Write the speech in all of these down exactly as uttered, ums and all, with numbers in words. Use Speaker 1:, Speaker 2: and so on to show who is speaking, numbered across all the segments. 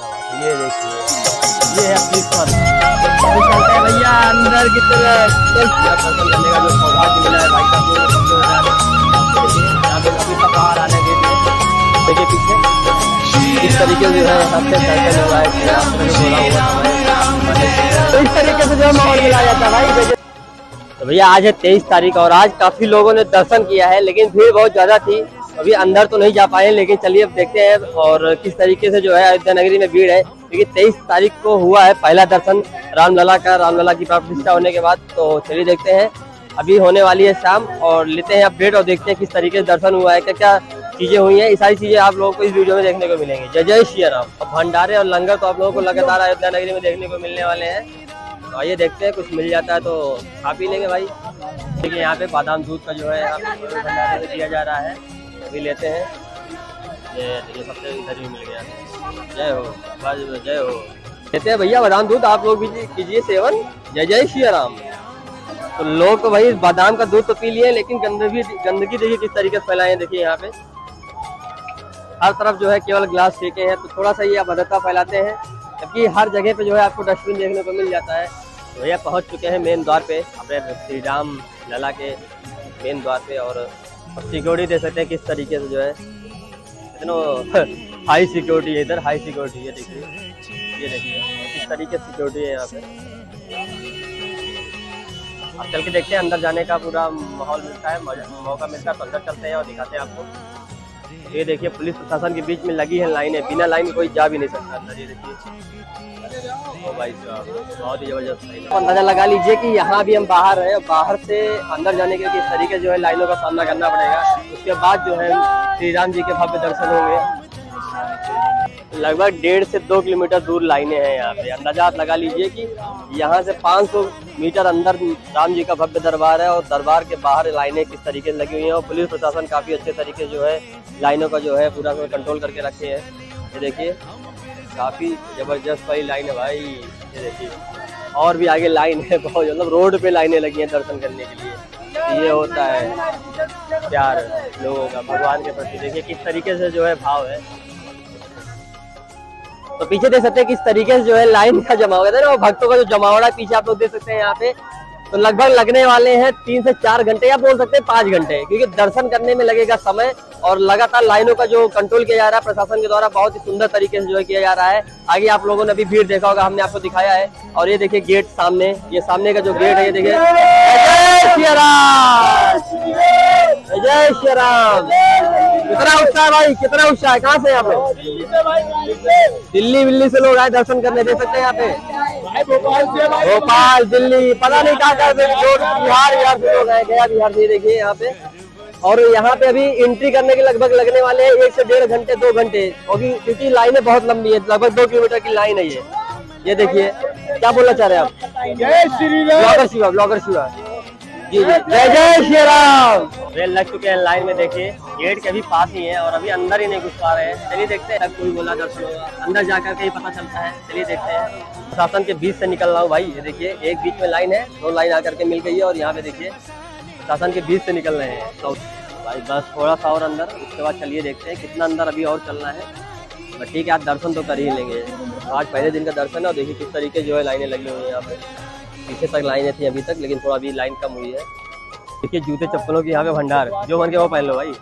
Speaker 1: ये देखिए, ये है अपनी फल। अभी चलते हैं भैया अंदर की तरफ। दर्शन करने का जो सौभाग्य मिला है भाई साहब, अभी तक बाहर आने के लिए देखिए पीछे इस तरीके से जो है सबसे दर्शन हुआ है। तो इस तरीके से जो माहौल मिलाया जाता है भाई। तो भैया आज है तेईस तारीख और आज काफी लोगों ने दर्शन किया है, लेकिन भीड़ बहुत ज्यादा थी। अभी अंदर तो नहीं जा पाए, लेकिन चलिए अब देखते हैं और किस तरीके से जो है अयोध्या नगरी में भीड़ है। क्योंकि तेईस तारीख को हुआ है पहला दर्शन रामलला का, रामलला की प्राण प्रतिष्ठा होने के बाद। तो चलिए देखते हैं, अभी होने वाली है शाम और लेते हैं अपडेट और देखते हैं किस तरीके से दर्शन हुआ है, क्या क्या चीजें हुई हैं। ये सारी चीजें आप लोगों को इस वीडियो में देखने को मिलेंगी। जय जय श्री राम। भंडारे और लंगर तो आप लोगों को लगातार अयोध्या नगरी में देखने को मिलने वाले हैं। तो आइए देखते हैं, कुछ मिल जाता है तो खा पी लेंगे भाई। देखिए यहाँ पे बादाम दूध का जो है भंडारे में दिया जा रहा है, अभी लेते हैं। ये ये सबसे इधर ही मिल गया। जय हो, जय हो। लेते हैं भैया बादाम दूध, आप लोग भी कीजिए सेवन। जय जय श्री राम। तो लोग तो भाई बादाम का दूध तो पी लिए, लेकिन गंदगी गंदगी देखिए किस तरीके से फैलाए हैं। देखिए यहाँ पे हर तरफ जो है केवल ग्लास फेंके हैं, तो थोड़ा सा ये अभद्रता फैलाते हैं। जबकि हर जगह पे जो है आपको डस्टबिन देखने को मिल जाता है। तो भैया पहुँच चुके हैं मेन द्वार पे, अपने श्री राम लला के मेन द्वार पे। और सिक्योरिटी दे सकते हैं किस तरीके से जो है, इतना हाई सिक्योरिटी है इधर, हाई सिक्योरिटी है। देखिए ये देखिए किस तरीके से सिक्योरिटी है यहाँ पे। अब चल के देखते हैं, अंदर जाने का पूरा माहौल मिलता है, मौका मिलता है तो अंदर चलते हैं और दिखाते हैं आपको। ये देखिए पुलिस प्रशासन के बीच में लगी है लाइनें, बिना लाइन कोई जा भी नहीं सकता अंदर। ये देखिए ओ भाई साहब बहुत ही जबरदस्त लाइन। अंदाजा लगा लीजिए कि यहाँ भी हम बाहर हैं, बाहर से अंदर जाने के किस तरीके जो है लाइनों का सामना करना पड़ेगा। उसके बाद जो है श्री राम जी के भव्य दर्शन होंगे। लगभग डेढ़ से दो किलोमीटर दूर लाइनें हैं यहाँ पे। अंदाजा लगा लीजिए कि यहाँ से पाँच सौ मीटर अंदर राम जी का भव्य दरबार है और दरबार के बाहर लाइनें किस तरीके से लगी हुई हैं। और पुलिस प्रशासन काफी अच्छे तरीके जो है लाइनों का जो है पूरा कंट्रोल करके रखे हैं। ये देखिए काफी जबरदस्त वाली लाइन है भाई। ये देखिए और भी आगे लाइन है बहुत, मतलब रोड पे लाइनें लगी हैं दर्शन करने के लिए। ये होता है प्यार लोगों का भगवान के प्रति। देखिए किस तरीके से जो है भाव है। तो पीछे देख सकते हैं किस तरीके से जो है लाइन का जमा हो गया था ना, भक्तों का जो जमावड़ा पीछे आप लोग देख सकते हैं यहाँ पे। तो लगभग लगने वाले हैं तीन से चार घंटे या बोल सकते हैं पाँच घंटे, क्योंकि दर्शन करने में लगेगा समय। और लगातार लाइनों का जो कंट्रोल किया जा रहा है प्रशासन के द्वारा, बहुत ही सुंदर तरीके से जो है किया जा रहा है। आगे आप लोगों ने भी भीड़ देखा होगा, हमने आपको दिखाया है। और ये देखिए गेट सामने, ये सामने का जो गेट है, ये देखिए जय श्री राम, जय श्री राम। कितना उत्साह भाई, कितना उत्साह है। कहाँ से यहाँ पे? दिल्ली दिल्ली से लोग आए दर्शन करने, दे सकते हैं यहाँ पे। भोपाल, दिल्ली, पता नहीं कहाँ कहाँ से लोग, बिहार बिहार से लोग आए, गया बिहार से। देखिए यहाँ पे, और यहाँ पे अभी एंट्री करने के लगभग लगने वाले हैं एक से डेढ़ घंटे दो घंटे, क्योंकि लाइनें बहुत लंबी है, लगभग दो किलोमीटर की लाइन है ये। ये देखिए क्या बोलना चाह रहे हैं आप? जय श्री राम। ब्लॉगर शिवा, ब्लॉगर शिवा जी जी, जय जय श्री राम। रेल लग चुके हैं लाइन में। देखिए गेट के भी पास ही है और अभी अंदर ही नहीं घुस पा रहे हैं। चलिए देखते हैं, कोई बोला दर्शन होगा, अंदर जाकर के ही पता चलता है। चलिए देखते हैं। प्रशासन के बीच से निकल रहा हूँ भाई। ये देखिए एक बीच में लाइन है, दो लाइन आकर के मिल गई है और यहाँ पे देखिए प्रशासन के बीच से निकल रहे हैं। तो भाई बस थोड़ा सा और अंदर, उसके बाद चलिए देखते हैं कितना अंदर अभी और चलना है। बट ठीक है, आप दर्शन तो कर ही लेंगे। आज पहले दिन का दर्शन है और देखिए किस तरीके जो है लाइनें लगी हुई है यहाँ पे। पीछे तक लाइनें थी अभी तक, लेकिन थोड़ा अभी लाइन कम हुई है। देखिए जूते चप्पलों की यहाँ पे भंडार, जो मन के वो पहन लो भाई।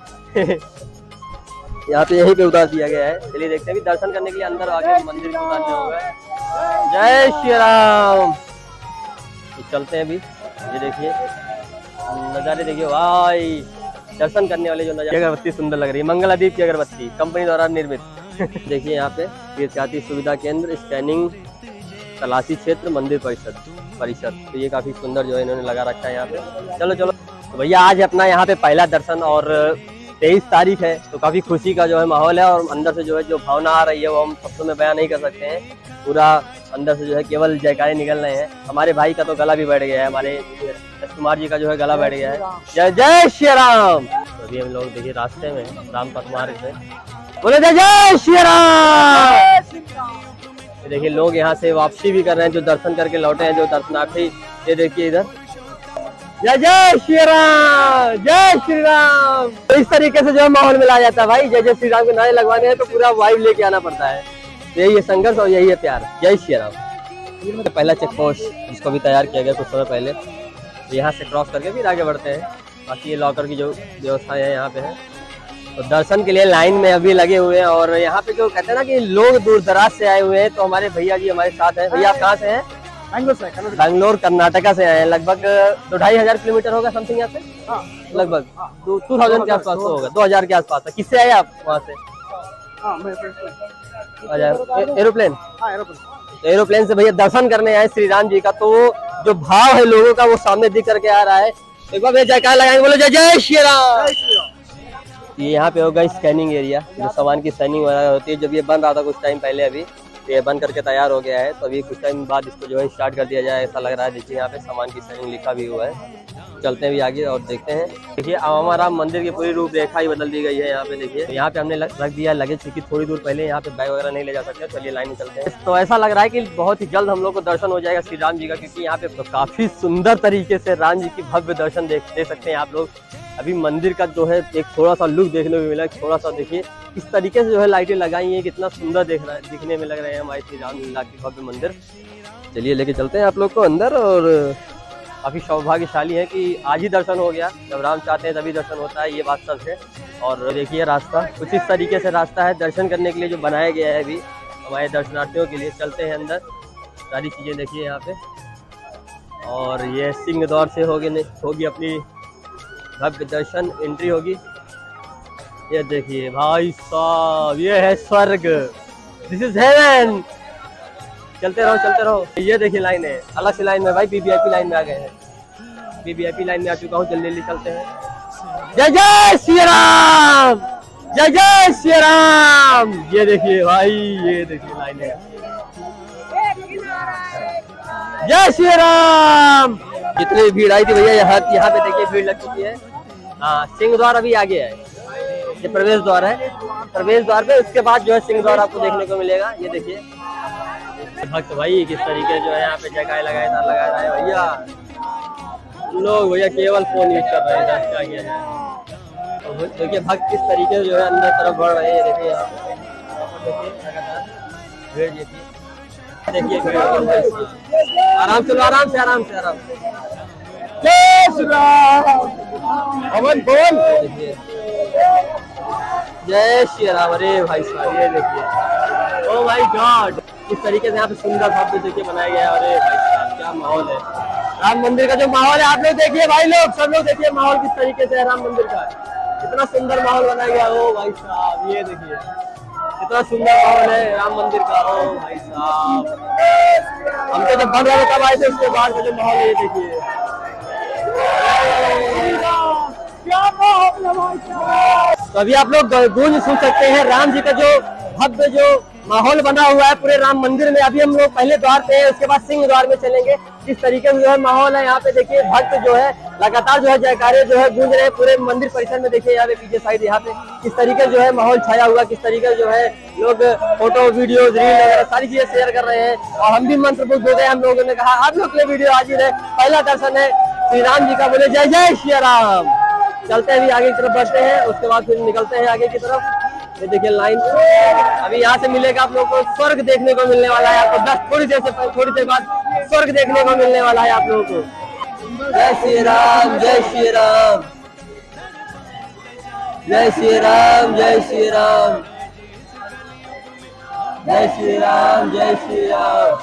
Speaker 1: यहाँ पे यहीं पे उतार दिया गया है। चलिए देखते हैं, अभी दर्शन करने के लिए अंदर आगे मंदिर को उतारने होगा। जय श्री राम। तो चलते हैं अभी। ये देखिए नज़ारे देखिए भाई, दर्शन करने वाले जो नज़ारे। अगरबत्ती सुंदर लग रही है, मंगलादीप की अगरबत्ती कंपनी द्वारा निर्मित। देखिए यहाँ पे तीर्थयात्री सुविधा केंद्र, स्कैनिंग, तलाशी क्षेत्र, मंदिर परिषद परिषद तो ये काफी सुंदर जो है इन्होंने लगा रखा है यहाँ पे। चलो चलो तो भैया आज अपना यहाँ पे पहला दर्शन और तेईस तारीख है, तो काफी खुशी का जो है माहौल है। और अंदर से जो है जो भावना आ रही है वो हम शब्दों में बयान नहीं कर सकते हैं। पूरा अंदर से जो है केवल जयकारे निकल रहे हैं। हमारे भाई का तो गला भी बैठ गया है, हमारे कुमार जी का जो है गला बैठ गया है। जय जय श्री राम। तो अभी हम लोग देखिए रास्ते में राम पथ मार्ग से बोले जय जय श्री राम। देखिए लोग यहाँ से वापसी भी कर रहे हैं, जो दर्शन करके लौटे हैं, जो दर्शनार्थी। ये देखिए इधर जय जय श्री राम, जय श्री राम। तो इस तरीके से जो माहौल मिलाया जाता है भाई। जय जय श्री राम के नारे लगवाने हैं तो पूरा वाइब लेके आना पड़ता है। यही है संघर्ष और यही है प्यार। जय श्री राम। पहला चेक पोस्ट जिसको भी तैयार किया गया कुछ समय पहले, यहाँ से क्रॉस करके फिर आगे बढ़ते हैं। बाकी ये लॉकर की जो व्यवस्था है यहाँ पे है। तो दर्शन के लिए लाइन में अभी लगे हुए हैं। और यहाँ पे जो कहते हैं ना कि लोग दूर दराज से आए हुए हैं, तो हमारे भैया जी हमारे साथ हैं। भैया आप कहाँ से हैं?
Speaker 2: बैंगलोर से,
Speaker 1: बैंगलोर कर्नाटका से आए हैं। लगभग दो ढाई हजार किलोमीटर होगा समथिंग यहाँ से, लगभग टू थाउजेंड के आसपास होगा, दो हजार के आसपास। किससे आए आप वहाँ से? एरोप्लेन। एरोप्लेन से भैया दर्शन करने आए श्री राम जी का। तो जो भाव है लोगों का वो सामने दिख करके आ रहा है। एक बार भैया जयकार लगाएंगे, बोलो जय जय श्री राम। ये यहाँ पे होगा स्कैनिंग एरिया, जो सामान की स्कैनिंग वगैरह होती है। जब ये बन रहा था कुछ टाइम पहले, अभी ये बन करके तैयार हो गया है, तो अभी कुछ टाइम बाद इसको जो है स्टार्ट कर दिया जाए ऐसा लग रहा है। देखिए यहाँ पे सामान की स्कैनिंग लिखा भी हुआ है। चलते हैं भी आगे और देखते हैं। देखिए हमारा मंदिर की पूरी रूपरेखा ही बदल दी गई है। यहाँ पे देखिए, यहाँ पे हमने रख दिया लगेज, क्योंकि थोड़ी दूर पहले यहाँ पे बैग वगैरह नहीं ले जा सकते। चलिए लाइन में चलते हैं। तो ऐसा लग रहा है कि बहुत ही जल्द हम लोग को दर्शन हो जाएगा श्री राम जी का, क्योंकि यहाँ पे तो काफी सुंदर तरीके से राम जी की भव्य दर्शन देख दे सकते हैं आप लोग। अभी मंदिर का जो है एक थोड़ा सा लुक देखने को मिला। थोड़ा सा देखिए इस तरीके से जो है लाइटें लगाई हैं, कितना सुंदर देख रहा है, दिखने में लग रहे हैं हमारे श्री राम लीला की भव्य मंदिर। चलिए लेके चलते हैं आप लोग को अंदर। और काफी सौभाग्यशाली है कि आज ही दर्शन हो गया। जब राम चाहते हैं तभी दर्शन होता है, ये बात सच है। और देखिए रास्ता कुछ इस तरीके से रास्ता है दर्शन करने के लिए जो बनाया गया है अभी हमारे दर्शनार्थियों के लिए। चलते हैं अंदर, सारी चीजें देखिए यहाँ पे। और ये सिंह द्वार से होगी होगी अपनी भव्य दर्शन एंट्री होगी। ये देखिए भाई साहब, ये है स्वर्ग, दिस इज हेवन। चलते रहो चलते रहो। ये देखिए लाइन है, अलग से लाइन में भाई, वीवीआईपी लाइन में आ गए हैं। वीवीआईपी लाइन में आ चुका हूँ, जल्दी जल्दी चलते हैं। जय जय श्री राम, जय जय श्री राम। ये देखिए भाई, ये देखिए लाइन है। जय श्री राम। जितनी भीड़ आई थी भैया यहाँ यहाँ पे देखिए भीड़ लग चुकी है। हाँ, सिंह द्वार अभी आगे है, ये प्रवेश द्वार है। प्रवेश द्वार पे उसके बाद जो है सिंह द्वार आपको देखने को मिलेगा। ये देखिए भक्त भाई किस तरीके जो है यहाँ पे जगह लगाए लगा रहा है भैया। लोग भैया केवल फोन यूज कर रहे हैं, क्या किया जाए। तो देखिए भक्त किस तरीके से जो है अंदर तरफ बढ़ रहे हैं। देखिए यहाँ भीड़ देखिए, देखिए आराम चलो, आराम से आराम से आराम से। जय श्री राम। अमन बोल। देखिए जय श्री राम। अरे भाई साहब ये देखिए, ओ माय गॉड, इस तरीके से यहाँ पे सुंदर भव्य देखिए बनाया गया है। अरे भाई साहब क्या माहौल है, राम मंदिर का जो माहौल है आप लोग देखिए भाई, लोग सब लोग देखिए माहौल किस तरीके से है राम मंदिर का। इतना सुंदर माहौल बनाया गया। ओ भाई साहब ये देखिए कितना सुंदर माहौल है राम मंदिर का। ओ भाई साहब, हम तो जब बन रहे तब आए थे, उसके बाद का जो माहौल है ये देखिए। तो अभी आप लोग गूंज सुन सकते हैं राम जी का जो भव्य जो माहौल बना हुआ है पूरे राम मंदिर में। अभी हम लोग पहले द्वार पे हैं, उसके बाद सिंह द्वार में चलेंगे। किस तरीके से जो है माहौल है यहाँ पे देखिए, भक्त जो है लगातार जो है जयकारे जो है गूंज रहे हैं पूरे मंदिर परिसर में। देखिए यहाँ पे पीछे साइड यहाँ पे किस तरीके जो है माहौल छाया हुआ, किस तरीके जो है लोग फोटो वीडियो रील वगैरह सारी चीजें शेयर कर रहे हैं। और हम भी मंत्रमुग्ध हो गए। हम लोगों ने कहा आप लोग के लिए वीडियो हाजिर है, पहला दर्शन है श्री राम जी का। बोले जय जय श्री राम। चलते हैं भी आगे की तरफ बढ़ते हैं, उसके बाद फिर निकलते हैं आगे की तरफ। ये देखिए लाइन, अभी यहाँ से मिलेगा आप लोग को स्वर्ग देखने को मिलने वाला है। आपको दस थोड़ी देर से थोड़ी देर बाद स्वर्ग देखने को मिलने वाला है आप लोगों को। जय श्री राम, जय श्री राम, जय श्री राम, जय श्री राम, जय श्री राम, जय श्री राम,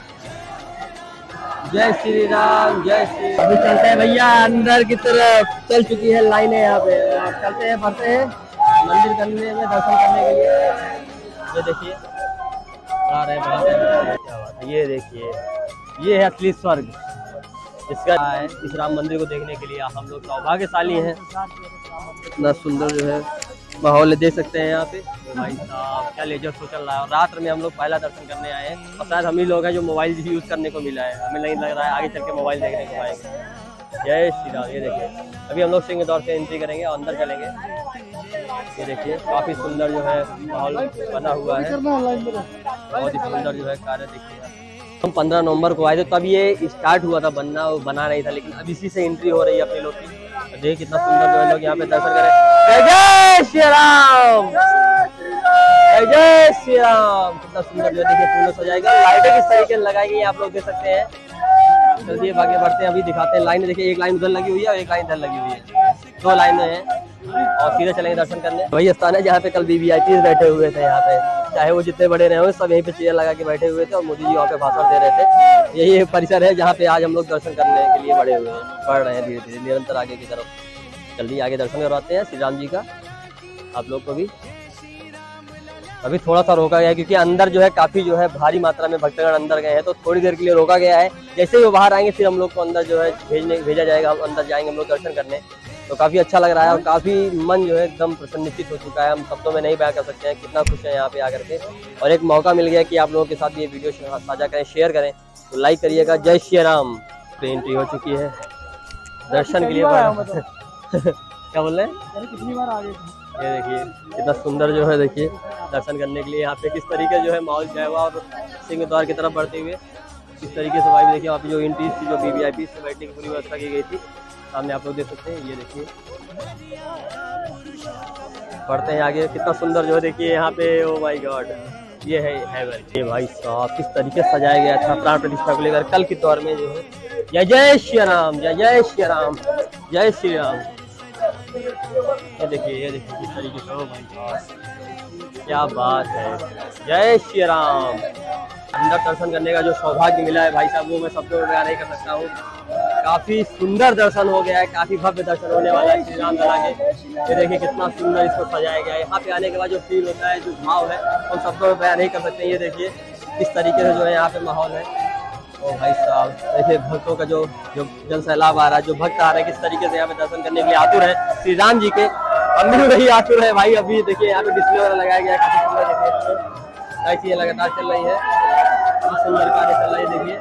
Speaker 1: जय श्री राम, जय श्री। अभी चलते हैं भैया अंदर की तरफ, चल चुकी है लाइनें यहाँ पे। चलते हैं बढ़ते हैं मंदिर करने में दर्शन करने के लिए। ये देखिए बढ़ा रहे बढ़ा रहे, क्या बात है। ये देखिए ये है असली स्वर्ग, इसका है। इस राम मंदिर को देखने के लिए हम लोग सौभाग्यशाली हैं। इतना सुंदर जो है माहौल देख सकते हैं यहाँ पे। भाई साहब क्या लेजर शो चल रहा है। और रात में हम लोग पहला दर्शन करने आए हैं, और शायद हम ही लोग हैं जो मोबाइल भी यूज करने को मिला है। हमें नहीं लग रहा है आगे चल के मोबाइल देखने को आएंगे। जय श्री राम। ये देखिए अभी हम लोग सिंह द्वार से एंट्री करेंगे और अंदर चलेंगे। ये देखिए काफी सुंदर जो है माहौल बना हुआ है, बहुत ही सुंदर जो है कार्य देखिए। हम पंद्रह नवंबर को आए थे, तब ये स्टार्ट हुआ था बनना, वो बना नहीं था, लेकिन अब इसी से एंट्री हो रही है अपने लोग की। देखिए कितना सुंदर जो है लोग यहाँ पे दर्शन करें। जय श्री राम, जय जय श्री राम। कितना सुंदर जो देखिए फूलों सजाएगा, लाइटें किस तरीके से लगाई गई आप लोग देख सकते हैं। चलिए बाकी बढ़ते हैं, अभी दिखाते हैं। लाइन देखिए, एक लाइन उधर लगी हुई है और एक लाइन इधर लगी हुई है, दो लाइनें हैं। और सीधे चलेंगे दर्शन करने। वही स्थान है जहाँ पे कल वीवीआईपी बैठे हुए थे। यहाँ पे चाहे वो जितने बड़े रहे हो, सब यहीं पे चेयर लगा के बैठे हुए थे और मोदी जी वहाँ पे भाषण दे रहे थे। यही परिसर है जहाँ पे आज हम लोग दर्शन करने के लिए बड़े हुए हैं, बढ़ रहे हैं धीरे धीरे निरंतर आगे की तरफ। जल्दी आगे दर्शन करवाते हैं श्री राम जी का आप लोग को भी। अभी थोड़ा सा रोका गया है क्योंकि अंदर जो है काफी जो है भारी मात्रा में भक्तगण अंदर गए हैं, तो थोड़ी देर के लिए रोका गया है। जैसे ही वो बाहर आएंगे फिर हम लोग को अंदर जो है भेजने भेजा जाएगा, हम अंदर जाएंगे हम लोग दर्शन करने। तो काफी अच्छा लग रहा है और काफी मन जो है एकदम प्रसन्नचित हो चुका है। हम शब्दों में नहीं बयां कर सकते हैं कितना खुश है यहाँ पे आकर के। और एक मौका मिल गया कि आप लोगों के साथ ये वीडियो साझा करें, शेयर करें, तो लाइक करिएगा। जय श्री राम। एंट्री हो चुकी है दर्शन के लिए। क्या बोल रहे हैं, कितनी बार आ गए? ये देखिए कितना सुंदर जो है, देखिए दर्शन करने के लिए यहाँ पे किस तरीके जो है माहौल छाया हुआ और सिंह द्वार की तरफ बढ़ते हुए किस तरीके से वाइब। देखिए वहाँ पे जो एंट्री थी, जो वीवीआईपी से बैठने की पूरी व्यवस्था की गई थी, सामने आप लोग देख सकते हैं। ये देखिए बढ़ते हैं आगे, कितना सुंदर जो है देखिए यहाँ पे। ओ माय गॉड, ये है हेवन। ये भाई साहब किस तरीके से सजाया गया था प्राण प्रतिष्ठा को लेकर कल के दौर में जो है। जय जय श्री राम, जय जय श्री राम, जय श्री राम। ये देखिए, ये देखिए किस तरीके से। ओ भाई साहब क्या बात है, जय श्री राम। अंदर दर्शन करने का जो सौभाग्य मिला है भाई साहब, वो मैं शब्दों में बयान नहीं कर सकता हूँ। काफी सुंदर दर्शन हो गया है, काफी भव्य दर्शन होने वाला है श्री राम लला के। ये देखिए कितना सुंदर इसको सजाया गया है। यहाँ पे आने के बाद जो फील होता है, जो भाव है, हम शब्दों में बयान नहीं कर सकते। ये देखिए किस तरीके से जो है यहाँ पे माहौल है। ओ भाई साहब देखिए भक्तों का जो जो जन सैलाब आ रहा है, जो भक्त आ रहे हैं किस तरीके से यहाँ पे दर्शन करने के लिए आतुर है श्री राम जी के। हम भी वही आतुर है भाई। अभी देखिए यहाँ पे डिस्प्ले वगैरह लगाया गया है, काफी सुंदर देखिए ऐसी लगातार चल रही है, सुंदर कार्य चल रहा है। देखिए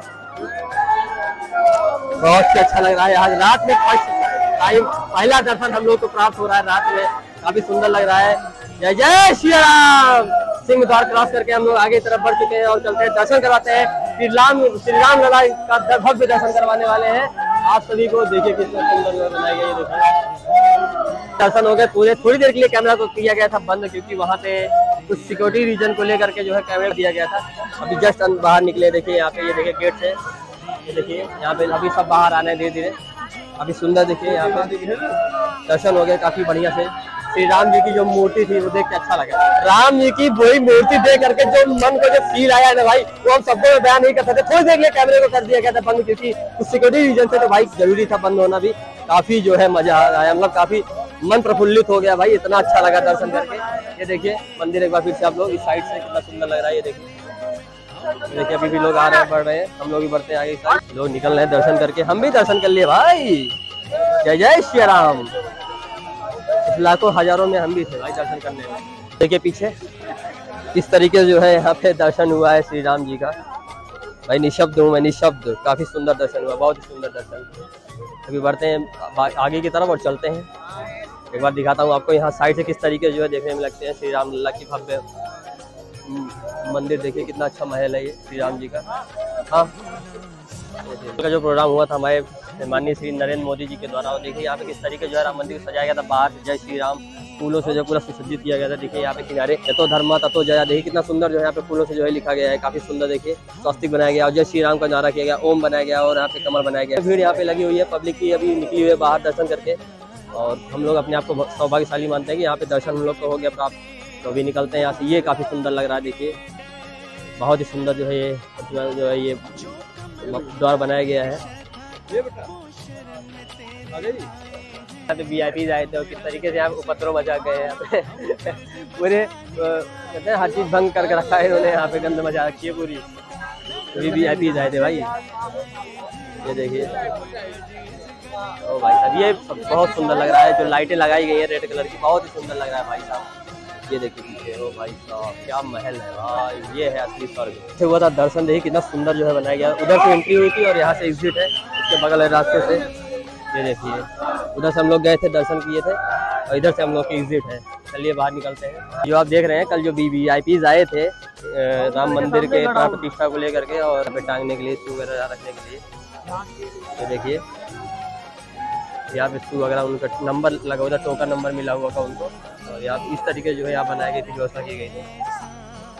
Speaker 1: बहुत ही अच्छा लग रहा है। आज रात में टाइम पहला दर्शन हम लोग को प्राप्त हो रहा है रात में, काफी सुंदर लग रहा है। जय जय श्री राम। सिंह द्वार क्रॉस करके हम लोग आगे तरफ बढ़ चुके हैं और चलते हैं दर्शन करवाते हैं। श्री राम श्री राम लला का भव्य दर्शन करवाने वाले हैं आप सभी को। देखिए कितना सुंदर बनाया गया। ये देखिए दर्शन हो गए पूरे। थोड़ी देर के लिए कैमरा को किया गया था बंद क्योंकि वहाँ पे कुछ सिक्योरिटी रीजन को लेकर के जो है कैमरा दिया गया था। अभी जस्ट बाहर निकले, देखिए यहाँ पे, ये देखिए गेट से, ये देखिए यहाँ पे अभी सब बाहर आना है धीरे धीरे। अभी सुंदर देखिए यहाँ पे दर्शन हो गए काफी बढ़िया से। श्री राम जी की जो मूर्ति थी वो देख के अच्छा लगा। राम जी की वही मूर्ति देख करके जो मन को जो फील आया है ना भाई, वो हम शब्दों में बयान नहीं कर सकते। थोड़ी देर के लिए कैमरे को कर दिया गया था बंद क्योंकि कुछ सिक्योरिटी रीजन से तो भाई जरूरी था बंद होना भी। काफी जो है मजा आया, मतलब काफी मन प्रफुल्लित हो गया भाई, इतना अच्छा लगा दर्शन करके। ये देखिए मंदिर एक बार फिर से आप लोग इस साइड से कितना सुंदर लग रहा है। ये देखिए देखिए अभी भी लोग आ रहे हैं, बढ़ रहे हैं, हम लोग भी बढ़ते हैं आगे। साइड लोग निकल रहे हैं दर्शन करके, हम भी दर्शन कर लिए भाई। जय जय श्री राम। लाखों हजारों में हम भी थे भाई दर्शन करने में। देखिए पीछे इस तरीके से जो है यहाँ पे दर्शन हुआ है श्री राम जी का। भाई निशब्द हूँ मैं, निशब्द। काफी सुंदर दर्शन हुआ, बहुत ही सुंदर दर्शन। अभी बढ़ते हैं आगे की तरफ और चलते हैं। एक बार दिखाता हूँ आपको यहाँ साइड से किस तरीके जो है देखने में लगते हैं श्री राम लला की भव्य मंदिर। देखिए कितना अच्छा महल है ये श्री राम जी का। हाँ का जो प्रोग्राम हुआ था हमारे माननीय श्री नरेंद्र मोदी जी के द्वारा, और देखिए यहाँ पे किस तरीके जो है राम मंदिर सजाया गया था बाहर। जय श्री राम फूलों से जो पूरा सुसज्जित किया गया था। देखिए यहाँ पे किनारे ततो धर्मा ततो जया। देखिए कितना सुंदर जो है यहाँ पे फूलों से जो है लिखा गया है, काफी सुंदर। देखिए स्वस्तिक बनाया गया और जय श्री राम का नारा किया गया, ओम बनाया गया और यहाँ पे कमल बनाया गया। भीड़ यहाँ पे लगी हुई है, पब्लिक की अभी निकली हुई है बाहर दर्शन करके। और हम लोग अपने आप को सौभाग्यशाली मानते हैं कि यहाँ पे दर्शन हम लोग को हो गया प्राप्त। तो अभी निकलते हैं यहाँ से। ये काफी सुंदर लग रहा है, देखिए बहुत ही सुंदर जो है ये जो है ये द्वार बनाया गया है। यहाँ पे वी आई पी आए थे और किस तरीके से यहाँ उपद्रव मचा गए हैं। पूरे कहते हैं हर चीज भंग करके रखा है इन्होंने, यहाँ पे गंद मचा रखी है पूरी। तो वी आई पी आए थे भाई। ये देखिए ओ भाई साहब ये बहुत सुंदर लग रहा है। जो लाइटें लगाई गई है रेड कलर की, बहुत ही सुंदर लग रहा है भाई साहब। ये देखिए पीछे, ओ भाई साहब क्या महल है भाई, ये है असली स्वर्ग। हुआ था दर्शन, देखिए कितना सुंदर जो है बनाया गया। उधर से एंट्री हुई थी और यहाँ से एग्जिट है, इसके बगल है रास्ते से। ये देखिए उधर से हम लोग गए थे, दर्शन किए थे, और इधर से हम लोग की एग्जिट है। चलिए बाहर निकलते हैं। जो आप देख रहे हैं कल जो वी वी आई पीज आए थे राम मंदिर के प्राण प्रतिष्ठा को लेकर के और टांगने के लिए, शू वगैरह रखने के लिए। ये देखिए यहाँ पे शू वगैरह उनका नंबर लगा हुआ था, टोकन नंबर मिला हुआ था उनको। और यहाँ इस तरीके जो है यहाँ बनाई गई थी, व्यवस्था की गई थी।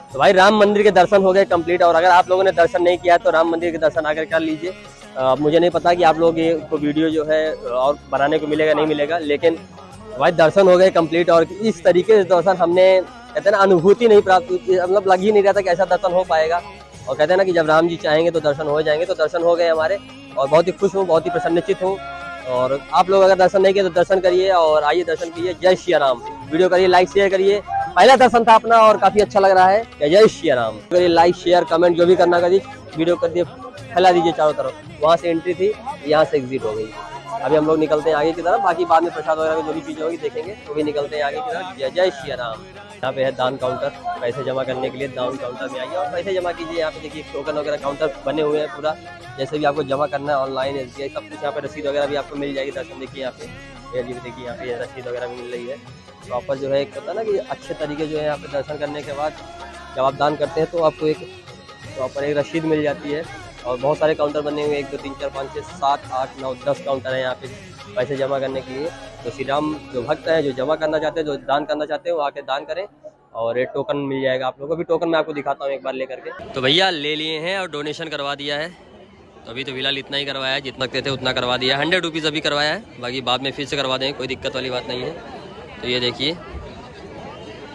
Speaker 1: तो भाई राम मंदिर के दर्शन हो गए कंप्लीट, और अगर आप लोगों ने दर्शन नहीं किया तो राम मंदिर के दर्शन आकर कर लीजिए। अब मुझे नहीं पता कि आप लोग ये को वीडियो जो है और बनाने को मिलेगा नहीं मिलेगा, लेकिन भाई दर्शन हो गए कंप्लीट। और इस तरीके से दर्शन हमने कहते हैं ना अनुभूति नहीं प्राप्त, मतलब लग ही नहीं रहा था कि ऐसा दर्शन हो पाएगा। और कहते हैं ना कि जब राम जी चाहेंगे तो दर्शन हो जाएंगे, तो दर्शन हो गए हमारे, और बहुत ही खुश हूँ, बहुत ही प्रसन्नचित हूँ। और आप लोग अगर दर्शन नहीं किए तो दर्शन करिए और आइए दर्शन कीजिए। जय श्री राम। वीडियो करिए, लाइक शेयर करिए। पहला दर्शन था अपना और काफी अच्छा लग रहा है। जय श्री राम। करिए लाइक शेयर कमेंट जो भी करना करिए, वीडियो कर दिए फैला दीजिए चारों तरफ। वहाँ से एंट्री थी, यहाँ से एग्जिट हो गई। अभी हम लोग निकलते हैं आगे की तरफ, बाकी बाद में प्रसाद वगैरह जो भी चीजें होगी देखेंगे, तो भी निकलते हैं आगे की तरफ। जय जय श्री राम। यहाँ पे है दान काउंटर, पैसे जमा करने के लिए दान काउंटर में आइए और पैसे जमा कीजिए। यहाँ पे देखिए टोकन वगैरह काउंटर बने हुए हैं पूरा, जैसे भी आपको जमा करना है ऑनलाइन एस बी आई सब कुछ यहाँ पे रसीद वगैरह भी आपको मिल जाएगी। दर्शन देखिए यहाँ पे, ये भी देखिए यहाँ पे रसीद वगैरह भी मिल रही है। प्रॉपर जो है एक होता है ना कि अच्छे तरीके जो है यहाँ पे दर्शन करने के बाद जब आप दान करते हैं तो आपको एक प्रॉपर एक रसीद मिल जाती है। और बहुत सारे काउंटर बने हुए हैं, एक दो तीन चार पाँच छः सात आठ नौ दस काउंटर है यहाँ पे पैसे जमा करने के लिए। तो श्री राम जो भक्त हैं जो जमा करना चाहते हैं, जो दान करना चाहते हैं, वो आके दान करें और एक टोकन मिल जाएगा आप लोगों को भी। टोकन मैं आपको दिखाता हूँ एक बार लेकर के। तो भैया ले लिए हैं और डोनेशन करवा दिया है। तो अभी तो फिलहाल इतना ही करवाया है, जितना कहते थे उतना करवा दिया है। हंड्रेड रुपीज़ अभी करवाया है, बाकी बाद में फिर से करवा देंगे, कोई दिक्कत वाली बात नहीं है। तो ये देखिए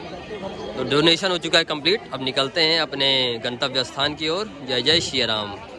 Speaker 1: तो डोनेशन हो चुका है कंप्लीट। अब निकलते हैं अपने गंतव्य स्थान की ओर। जय जय श्री राम।